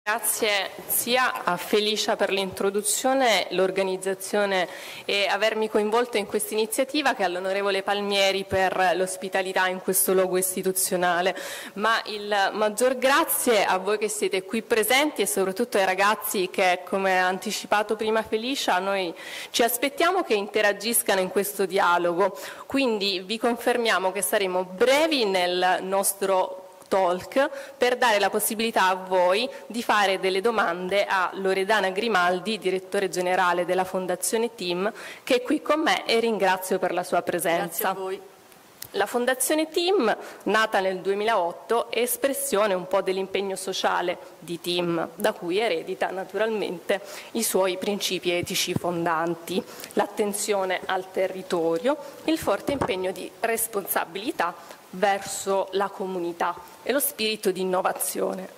Grazie sia a Felicia per l'introduzione, l'organizzazione e avermi coinvolto in questa iniziativa che all'onorevole Palmieri per l'ospitalità in questo luogo istituzionale. Ma il maggior grazie a voi che siete qui presenti e soprattutto ai ragazzi che, come ha anticipato prima Felicia, noi ci aspettiamo che interagiscano in questo dialogo. Quindi vi confermiamo che saremo brevi nel nostro talk per dare la possibilità a voi di fare delle domande a Loredana Grimaldi, direttore generale della Fondazione TEAM, che è qui con me e ringrazio per la sua presenza. Grazie a voi. La Fondazione TEAM, nata nel 2008, è espressione un po' dell'impegno sociale di TEAM, da cui eredita naturalmente i suoi principi etici fondanti, l'attenzione al territorio, il forte impegno di responsabilità verso la comunità e lo spirito di innovazione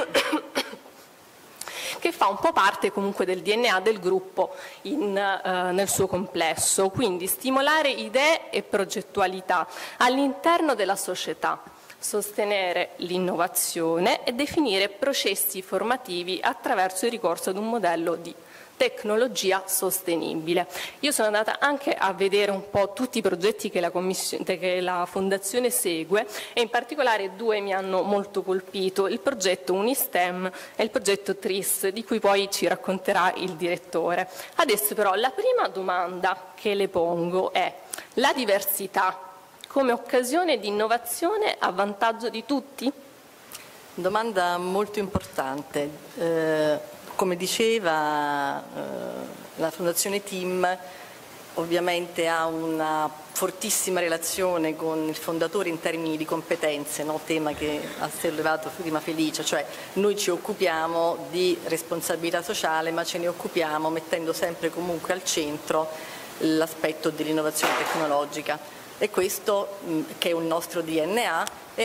che fa un po' parte comunque del DNA del gruppo nel suo complesso, quindi stimolare idee e progettualità all'interno della società, sostenere l'innovazione e definire processi formativi attraverso il ricorso ad un modello di tecnologia sostenibile. Io sono andata anche a vedere un po' tutti i progetti che la Fondazione segue e in particolare due mi hanno molto colpito, il progetto Unistem e il progetto TRIS, di cui poi ci racconterà il direttore. Adesso però la prima domanda che le pongo è: la diversità come occasione di innovazione a vantaggio di tutti? Domanda molto importante. Come diceva la Fondazione TEAM, ovviamente ha una fortissima relazione con il fondatore in termini di competenze, no? Tema che ha sollevato prima Felicia, cioè noi ci occupiamo di responsabilità sociale, ma ce ne occupiamo mettendo sempre comunque al centro l'aspetto dell'innovazione tecnologica. E questo, che è un nostro DNA, è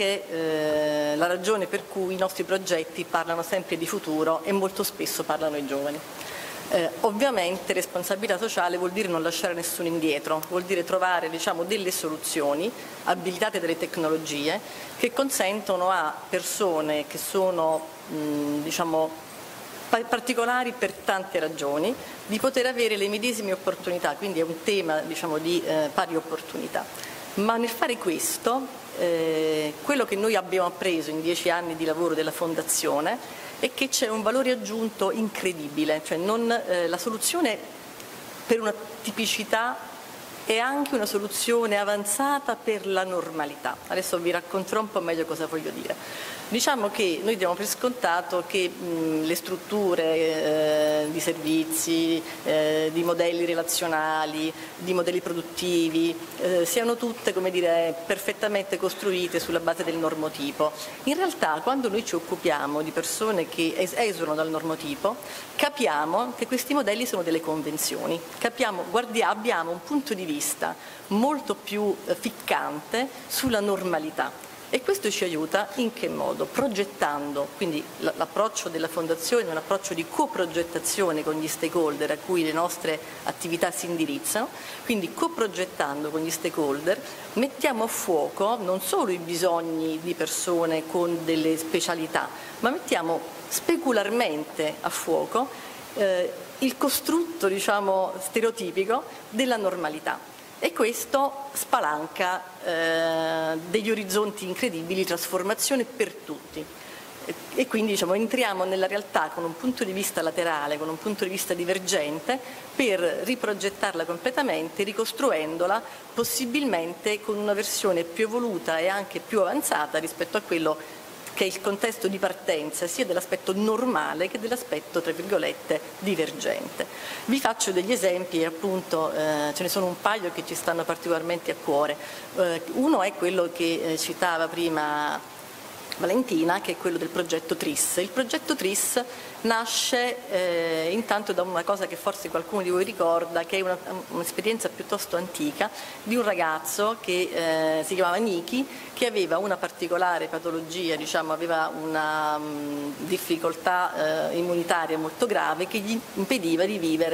anche la ragione per cui i nostri progetti parlano sempre di futuro e molto spesso parlano ai giovani. Ovviamente responsabilità sociale vuol dire non lasciare nessuno indietro, vuol dire trovare, diciamo, delle soluzioni abilitate dalle tecnologie che consentono a persone che sono diciamo, particolari per tante ragioni di poter avere le medesime opportunità, quindi è un tema, diciamo, di pari opportunità. Ma nel fare questo, quello che noi abbiamo appreso in 10 anni di lavoro della Fondazione è che c'è un valore aggiunto incredibile, cioè la soluzione per una tipicità è anche una soluzione avanzata per la normalità. Adesso vi racconterò un po' meglio cosa voglio dire. Diciamo che noi diamo per scontato che le strutture di servizi, di modelli relazionali, di modelli produttivi siano tutte, come dire, perfettamente costruite sulla base del normotipo. In realtà quando noi ci occupiamo di persone che esulano dal normotipo, capiamo che questi modelli sono delle convenzioni, abbiamo un punto di vista molto più ficcante sulla normalità. E questo ci aiuta in che modo? Progettando, quindi l'approccio della Fondazione è un approccio di coprogettazione con gli stakeholder a cui le nostre attività si indirizzano, quindi coprogettando con gli stakeholder mettiamo a fuoco non solo i bisogni di persone con delle specialità, ma mettiamo specularmente a fuoco il costrutto, diciamo, stereotipico della normalità. E questo spalanca degli orizzonti incredibili di trasformazione per tutti. E quindi, diciamo, entriamo nella realtà con un punto di vista laterale, con un punto di vista divergente, per riprogettarla completamente, ricostruendola possibilmente con una versione più evoluta e anche più avanzata rispetto a quello che è il contesto di partenza sia dell'aspetto normale che dell'aspetto, tra virgolette, divergente. Vi faccio degli esempi, appunto ce ne sono un paio che ci stanno particolarmente a cuore. Uno è quello che citava prima Valentina, che è quello del progetto TRIS. Il progetto TRIS nasce intanto da una cosa che forse qualcuno di voi ricorda, che è un'esperienza piuttosto antica di un ragazzo che si chiamava Niki, che aveva una particolare patologia, diciamo, aveva una difficoltà immunitaria molto grave che gli impediva di vivere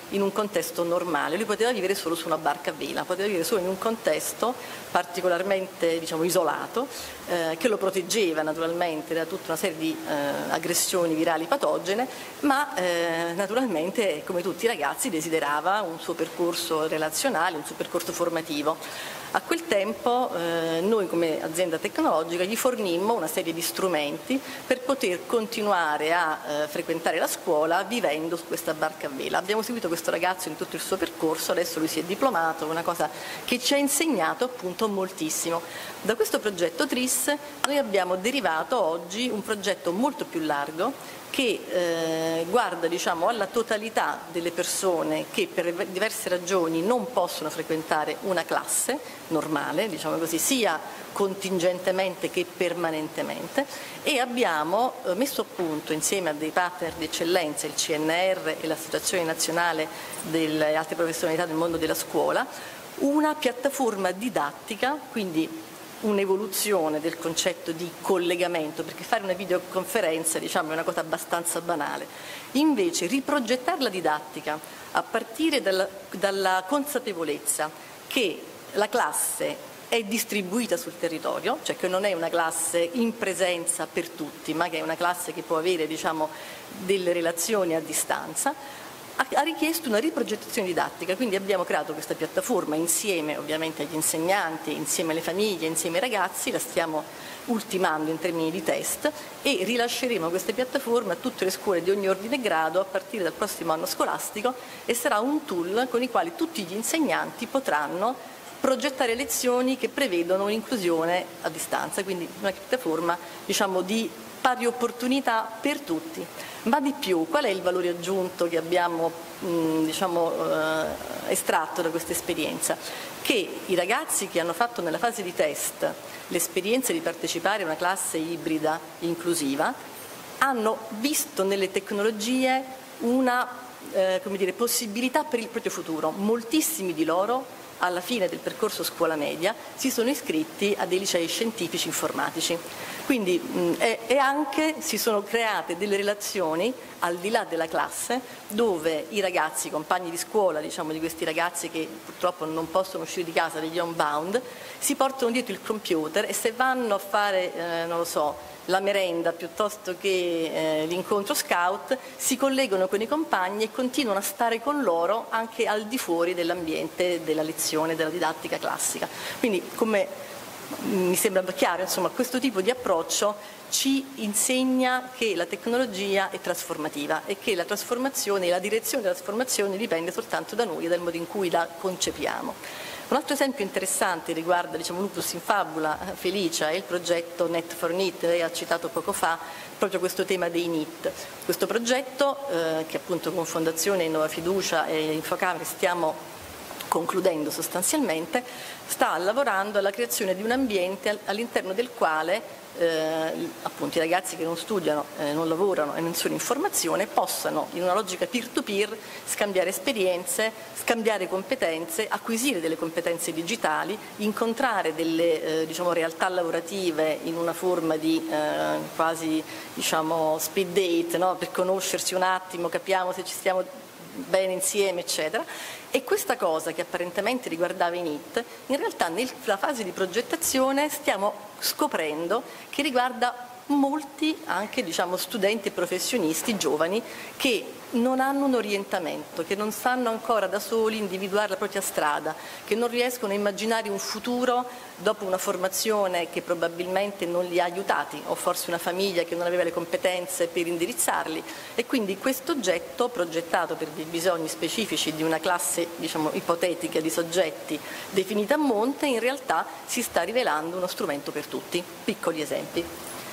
in un contesto normale. Lui poteva vivere solo su una barca a vela, poteva vivere solo in un contesto particolarmente, diciamo, isolato, che lo proteggeva naturalmente da tutta una serie di aggressioni virali patogene, ma naturalmente, come tutti i ragazzi, desiderava un suo percorso relazionale, un suo percorso formativo. A quel tempo noi come azienda tecnologica gli fornimmo una serie di strumenti per poter continuare a frequentare la scuola vivendo su questa barca a vela. Abbiamo seguito questo ragazzo in tutto il suo percorso, adesso lui si è diplomato, una cosa che ci ha insegnato appunto moltissimo. Da questo progetto TRIS noi abbiamo derivato oggi un progetto molto più largo che guarda, diciamo, alla totalità delle persone che per diverse ragioni non possono frequentare una classe normale, diciamo così, sia contingentemente che permanentemente, e abbiamo messo a punto insieme a dei partner di eccellenza, il CNR e l'Associazione Nazionale delle Alte Professionalità del Mondo della Scuola, una piattaforma didattica, quindi un'evoluzione del concetto di collegamento, perché fare una videoconferenza, diciamo, è una cosa abbastanza banale. Invece riprogettare la didattica a partire dalla consapevolezza che la classe è distribuita sul territorio, cioè che non è una classe in presenza per tutti, ma che è una classe che può avere, diciamo, delle relazioni a distanza, ha richiesto una riprogettazione didattica. Quindi abbiamo creato questa piattaforma insieme ovviamente agli insegnanti, insieme alle famiglie, insieme ai ragazzi, la stiamo ultimando in termini di test e rilasceremo questa piattaforma a tutte le scuole di ogni ordine e grado a partire dal prossimo anno scolastico, e sarà un tool con il quale tutti gli insegnanti potranno progettare lezioni che prevedono un'inclusione a distanza, quindi una piattaforma, diciamo, di pari opportunità per tutti. Ma di più, qual è il valore aggiunto che abbiamo estratto da questa esperienza? Che i ragazzi che hanno fatto nella fase di test l'esperienza di partecipare a una classe ibrida inclusiva hanno visto nelle tecnologie una possibilità per il proprio futuro. Moltissimi di loro alla fine del percorso scuola media si sono iscritti a dei licei scientifici informatici. Quindi e anche si sono create delle relazioni al di là della classe, dove i ragazzi, i compagni di scuola, diciamo, di questi ragazzi che purtroppo non possono uscire di casa, degli homebound, si portano dietro il computer e se vanno a fare, non lo so, la merenda piuttosto che l'incontro scout, si collegano con i compagni e continuano a stare con loro anche al di fuori dell'ambiente della lezione, della didattica classica. Quindi, come mi sembra chiaro, insomma, questo tipo di approccio ci insegna che la tecnologia è trasformativa e che la trasformazione e la direzione della trasformazione dipende soltanto da noi e dal modo in cui la concepiamo. Un altro esempio interessante riguarda, diciamo, Lupus in Fabula, Felicia, e il progetto Net for NEET. Lei ha citato poco fa proprio questo tema dei NEET. Questo progetto, che appunto con Fondazione Innova Fiducia e Infocamere stiamo concludendo sostanzialmente, sta lavorando alla creazione di un ambiente all'interno del quale appunto i ragazzi che non studiano, non lavorano e non sono in formazione possano, in una logica peer-to-peer, scambiare esperienze, scambiare competenze, acquisire delle competenze digitali, incontrare delle realtà lavorative in una forma di quasi, diciamo, speed date, no? Per conoscersi un attimo, capiamo se ci stiamo bene insieme, eccetera. E questa cosa che apparentemente riguardava i NEET, in realtà nella fase di progettazione stiamo scoprendo che riguarda molti anche, diciamo, studenti e professionisti giovani che non hanno un orientamento, che non sanno ancora da soli individuare la propria strada, che non riescono a immaginare un futuro dopo una formazione che probabilmente non li ha aiutati, o forse una famiglia che non aveva le competenze per indirizzarli, e quindi questo oggetto, progettato per dei bisogni specifici di una classe, diciamo, ipotetica di soggetti definita a monte, in realtà si sta rivelando uno strumento per tutti. Piccoli esempi.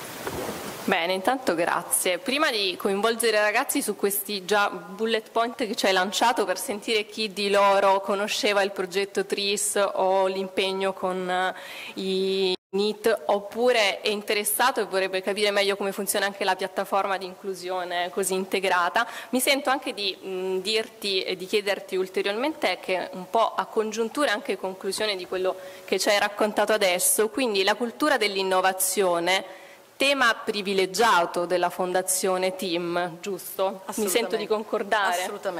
Bene, intanto grazie. Prima di coinvolgere i ragazzi su questi già bullet point che ci hai lanciato, per sentire chi di loro conosceva il progetto TRIS o l'impegno con i NEET, oppure è interessato e vorrebbe capire meglio come funziona anche la piattaforma di inclusione così integrata, mi sento anche di dirti e di chiederti ulteriormente, che un po' a congiuntura anche conclusione di quello che ci hai raccontato adesso, quindi la cultura dell'innovazione, tema privilegiato della Fondazione TEAM, giusto? Mi sento di concordare. Assolutamente.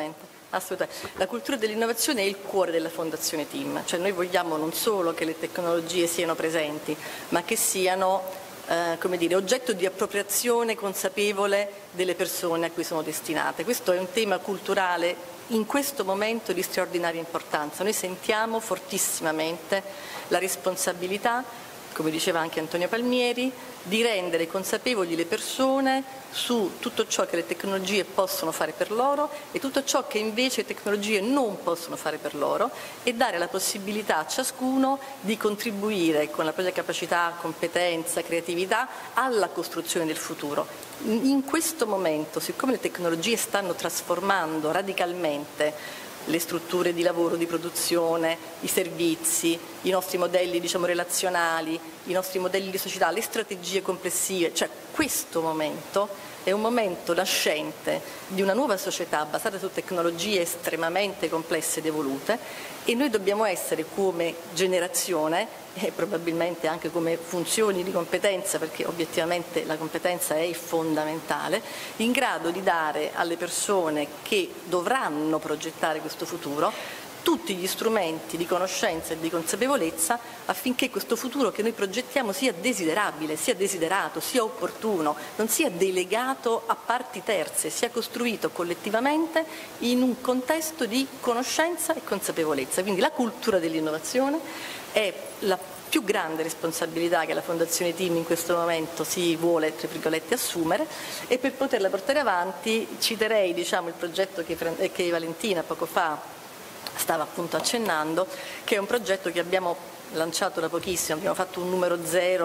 Assolutamente. La cultura dell'innovazione è il cuore della Fondazione Team, cioè noi vogliamo non solo che le tecnologie siano presenti, ma che siano come dire, oggetto di appropriazione consapevole delle persone a cui sono destinate. Questo è un tema culturale in questo momento di straordinaria importanza. Noi sentiamo fortissimamente la responsabilità, come diceva anche Antonio Palmieri, di rendere consapevoli le persone su tutto ciò che le tecnologie possono fare per loro e tutto ciò che invece le tecnologie non possono fare per loro, e dare la possibilità a ciascuno di contribuire con la propria capacità, competenza, creatività alla costruzione del futuro. In questo momento, siccome le tecnologie stanno trasformando radicalmente le strutture di lavoro, di produzione, i servizi, i nostri modelli relazionali, i nostri modelli di società, le strategie complessive, cioè questo momento è un momento nascente di una nuova società basata su tecnologie estremamente complesse ed evolute, e noi dobbiamo essere come generazione e probabilmente anche come funzioni di competenza, perché obiettivamente la competenza è fondamentale, in grado di dare alle persone che dovranno progettare questo futuro tutti gli strumenti di conoscenza e di consapevolezza affinché questo futuro che noi progettiamo sia desiderabile, sia desiderato, sia opportuno, non sia delegato a parti terze, sia costruito collettivamente in un contesto di conoscenza e consapevolezza. Quindi la cultura dell'innovazione è la più grande responsabilità che la Fondazione Team in questo momento si vuole, tra virgolette, assumere, e per poterla portare avanti citerei il progetto che Valentina poco fa stava appunto accennando, che è un progetto che abbiamo lanciato da pochissimo. Abbiamo fatto un numero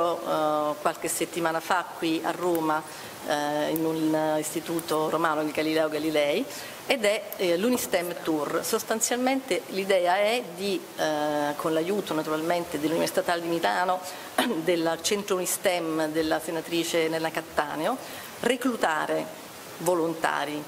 0 qualche settimana fa qui a Roma in un istituto romano di Galileo Galilei, ed è l'Unistem Tour. Sostanzialmente l'idea è di, con l'aiuto naturalmente dell'Università Statale di Milano, del centro Unistem della senatrice Nella Cattaneo, reclutare volontari,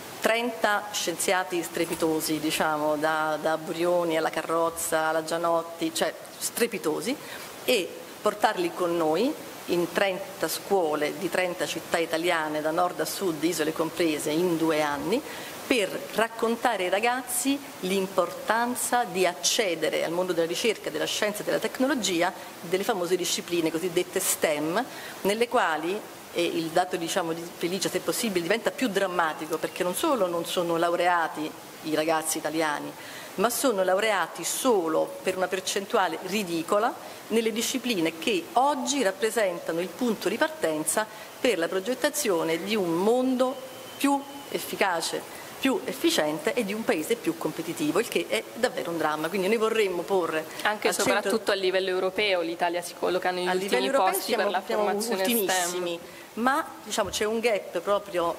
30 scienziati strepitosi, da Burioni alla Carrozza, alla Gianotti, cioè strepitosi, e portarli con noi in 30 scuole di 30 città italiane, da nord a sud, isole comprese, in 2 anni, per raccontare ai ragazzi l'importanza di accedere al mondo della ricerca, della scienza e della tecnologia, delle famose discipline cosiddette STEM, nelle quali, e il dato di Felicia, se possibile, diventa più drammatico, perché non solo non sono laureati i ragazzi italiani, ma sono laureati solo per una percentuale ridicola nelle discipline che oggi rappresentano il punto di partenza per la progettazione di un mondo più efficace, più efficiente e di un paese più competitivo, il che è davvero un dramma. Quindi noi vorremmo porre anche e soprattutto a livello europeo, l'Italia si colloca negli ultimi posti per la formazione STEM. Ma c'è un gap proprio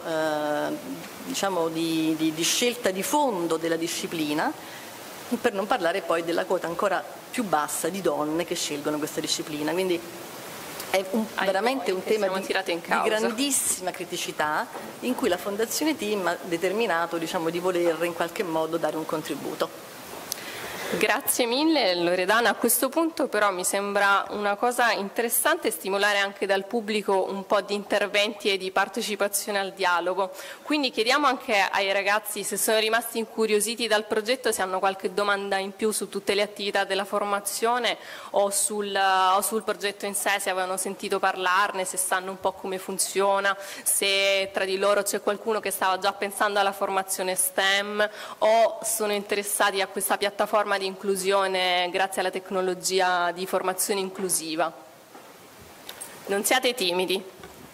di scelta di fondo della disciplina, per non parlare poi della quota ancora più bassa di donne che scelgono questa disciplina. Quindi è veramente un tema di grandissima criticità, in cui la Fondazione Team ha determinato di voler in qualche modo dare un contributo. Grazie mille Loredana. A questo punto però mi sembra una cosa interessante stimolare anche dal pubblico un po' di interventi e di partecipazione al dialogo. Quindi chiediamo anche ai ragazzi, se sono rimasti incuriositi dal progetto, se hanno qualche domanda in più su tutte le attività della formazione o sul progetto in sé, se avevano sentito parlarne, se sanno un po' come funziona, se tra di loro c'è qualcuno che stava già pensando alla formazione STEM o sono interessati a questa piattaforma di inclusione grazie alla tecnologia di formazione inclusiva. Non siate timidi.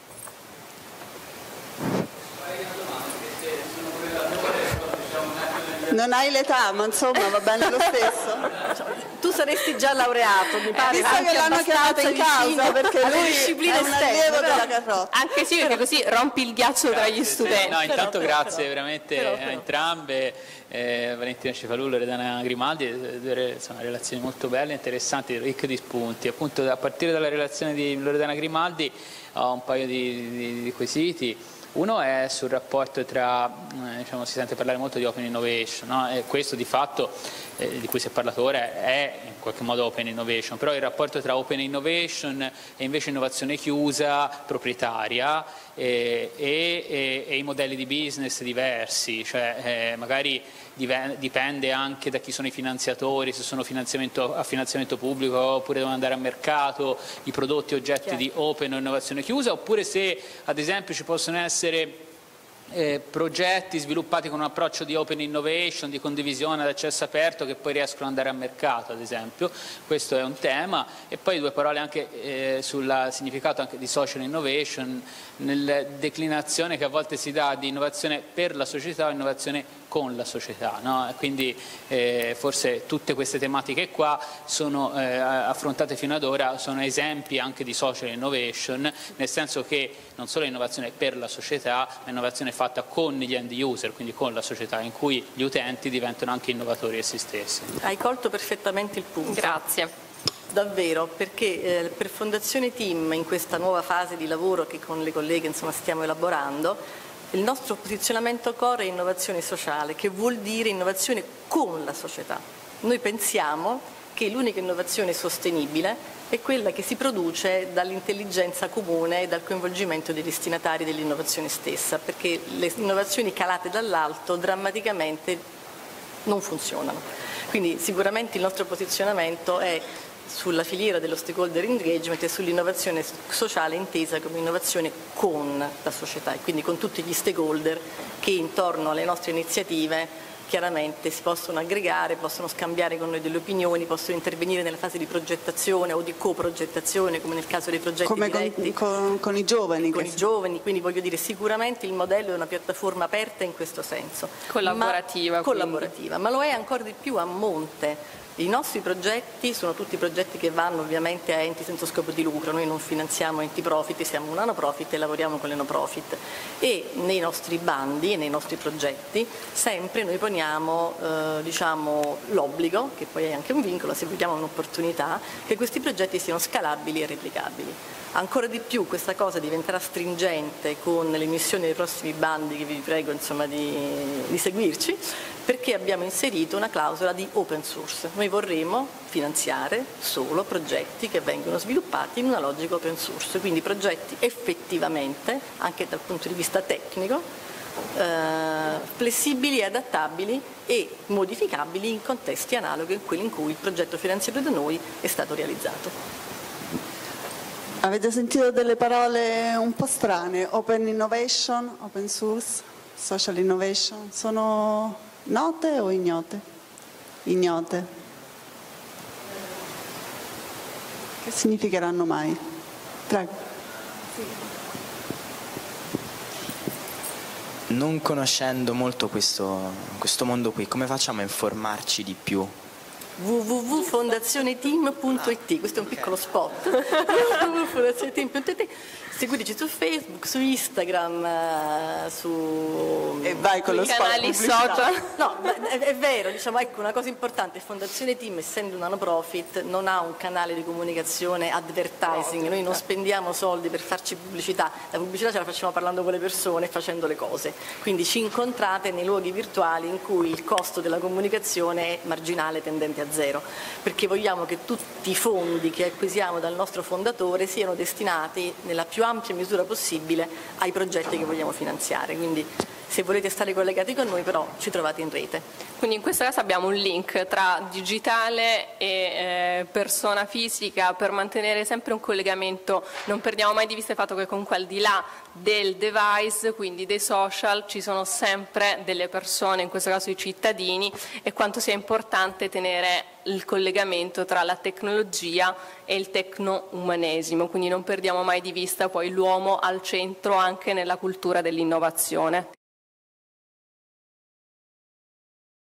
Non hai l'età, ma insomma va bene lo stesso. Tu saresti già laureato, mi pare. Visto che l'hanno chiamato in causa, perché lui è un allievo della Carrozza. Anche sì, perché così rompi il ghiaccio tra gli studenti. No, intanto grazie veramente a entrambe, Valentina Cefalù, Loredana Grimaldi, due relazioni molto belle, interessanti, ricche di spunti. Appunto, a partire dalla relazione di Loredana Grimaldi ho un paio di quesiti. Uno è sul rapporto tra, si sente parlare molto di open innovation, no? E questo di fatto, di cui si è parlato ora, è in qualche modo open innovation, però il rapporto tra open innovation e invece innovazione chiusa, proprietaria, e i modelli di business diversi, cioè magari dipende anche da chi sono i finanziatori, se sono a finanziamento pubblico oppure devono andare a mercato, i prodotti oggetti di open o innovazione chiusa, oppure se ad esempio ci possono essere progetti sviluppati con un approccio di open innovation, di condivisione ad accesso aperto, che poi riescono ad andare a mercato, ad esempio. Questo è un tema. E poi 2 parole anche sul significato anche di social innovation, nella declinazione che a volte si dà di innovazione per la società o innovazione con la società, no? Quindi forse tutte queste tematiche qua sono affrontate fino ad ora, sono esempi anche di social innovation, nel senso che non solo è innovazione per la società, ma innovazione fatta con gli end user, quindi con la società, in cui gli utenti diventano anche innovatori essi stessi. Hai colto perfettamente il punto. Grazie. Davvero, perché per Fondazione Team, in questa nuova fase di lavoro che con le colleghe stiamo elaborando, il nostro posizionamento core è innovazione sociale, che vuol dire innovazione con la società. Noi pensiamo che l'unica innovazione sostenibile è quella che si produce dall'intelligenza comune e dal coinvolgimento dei destinatari dell'innovazione stessa, perché le innovazioni calate dall'alto drammaticamente non funzionano. Quindi sicuramente il nostro posizionamento è sulla filiera dello stakeholder engagement e sull'innovazione sociale intesa come innovazione con la società e quindi con tutti gli stakeholder che intorno alle nostre iniziative chiaramente si possono aggregare, possono scambiare con noi delle opinioni, possono intervenire nella fase di progettazione o di coprogettazione, come nel caso dei progetti come diretti. Con i giovani. Con i giovani, quindi voglio dire sicuramente il modello è una piattaforma aperta in questo senso. Collaborativa. Ma lo è ancora di più a monte. I nostri progetti sono tutti progetti che vanno ovviamente a enti senza scopo di lucro, noi non finanziamo enti profit, siamo una no profit e lavoriamo con le no profit e nei nostri bandi e nei nostri progetti sempre noi poniamo l'obbligo, che poi è anche un vincolo se vogliamo un'opportunità, che questi progetti siano scalabili e replicabili. Ancora di più questa cosa diventerà stringente con l'emissione dei prossimi bandi che vi prego di seguirci, perché abbiamo inserito una clausola di open source. Noi vorremmo finanziare solo progetti che vengono sviluppati in una logica open source, quindi progetti effettivamente, anche dal punto di vista tecnico, flessibili e adattabili e modificabili in contesti analoghi a quelli in cui il progetto finanziato da noi è stato realizzato. Avete sentito delle parole un po' strane, open innovation, open source, social innovation, sono note o ignote? Ignote. Che significheranno mai? Prego. Non conoscendo molto questo mondo qui, come facciamo a informarci di più? www.fondazioneteam.it, questo è un piccolo spot. www.fondazioneteam.it, seguiteci su Facebook, su Instagram, su e vai con lo spot canali social. No, è vero, ecco, una cosa importante, Fondazione Team, essendo una no profit, non ha un canale di comunicazione advertising, noi non spendiamo soldi per farci pubblicità, la pubblicità ce la facciamo parlando con le persone e facendo le cose, quindi ci incontrate nei luoghi virtuali in cui il costo della comunicazione è marginale, tendente a zero, perché vogliamo che tutti i fondi che acquisiamo dal nostro fondatore siano destinati nella più ampia misura possibile ai progetti che vogliamo finanziare, quindi se volete stare collegati con noi però ci trovate in rete. Quindi in questo caso abbiamo un link tra digitale e persona fisica per mantenere sempre un collegamento, non perdiamo mai di vista il fatto che comunque al di là del device, quindi dei social, ci sono sempre delle persone, in questo caso i cittadini, e quanto sia importante tenere il collegamento tra la tecnologia e il tecno-umanesimo, quindi non perdiamo mai di vista poi l'uomo al centro anche nella cultura dell'innovazione.